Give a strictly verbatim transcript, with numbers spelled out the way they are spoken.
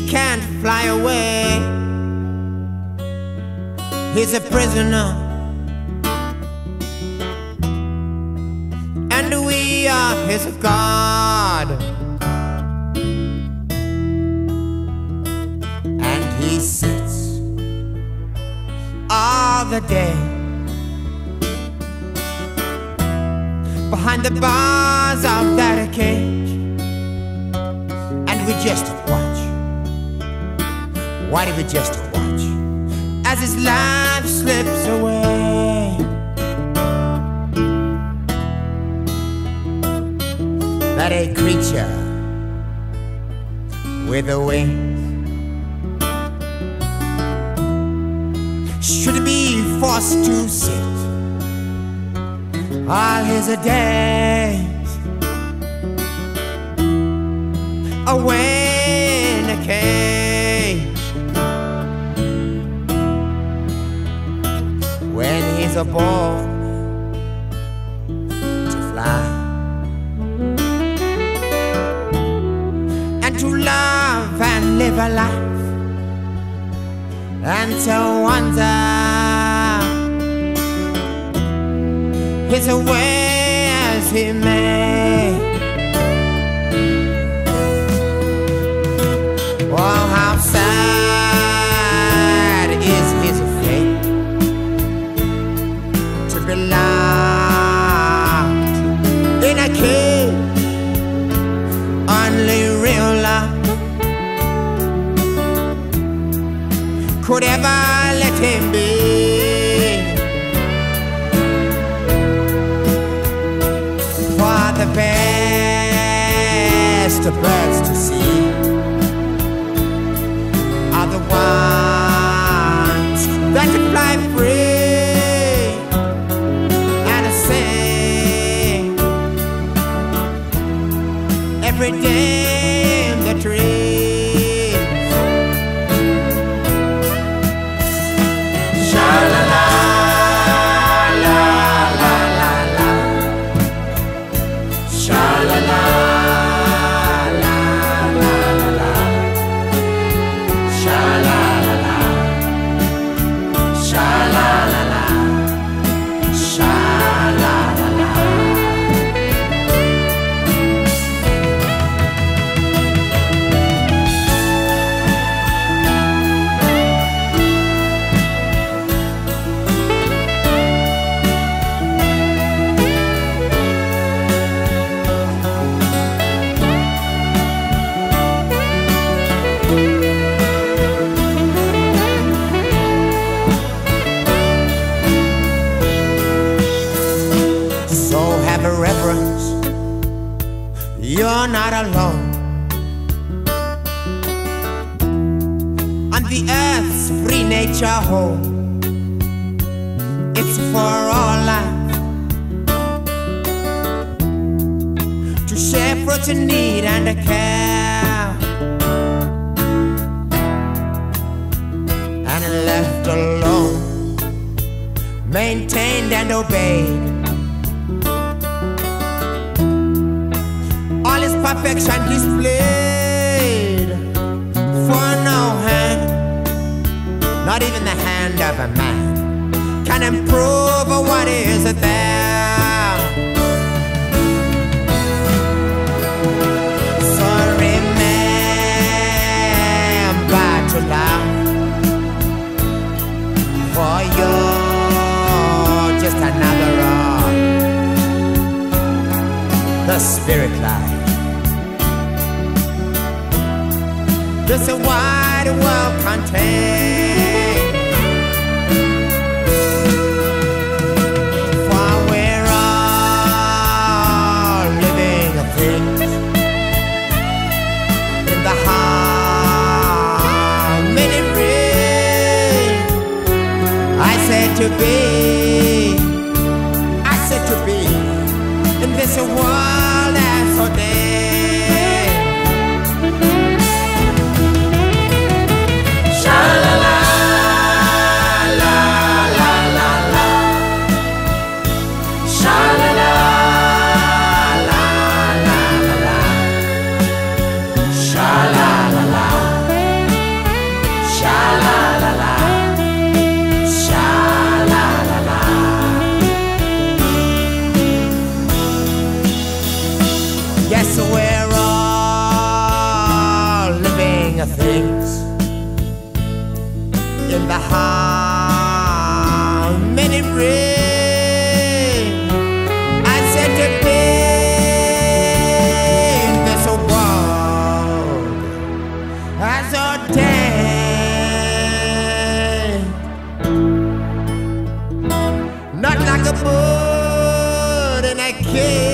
can't fly away. He's a prisoner, and we are his God. And he sits all the day behind the bars of that cage, and we just watch. Why do we just watch as his life slips away? That a creature with a wings should be forced to sit all his days away in a cage. When he's born to fly and to love and live a life and to wonder his way as he may. Oh, how sad is his fate to be locked in a cage. Only real love could ever let him be. For the best of birds to see are the ones that fly free and sing every day in the trees. Sha-la-la, la-la-la-la, sha-la-la. Reverence, you're not alone on the earth's free nature home. It's for all life to share fruits in need and care, and left alone, maintained and obeyed. All his perfection displayed, for no hand, not even the hand of a man, can improve what is there. So remember to love, for you're just another of the spirit life. This wide world contains, for we're all living things in the harmony ring. I said to be, I said to be in this world as ordained. king of things in the harmony ring. I said to paint this world as ordained, not like a bird in a cage.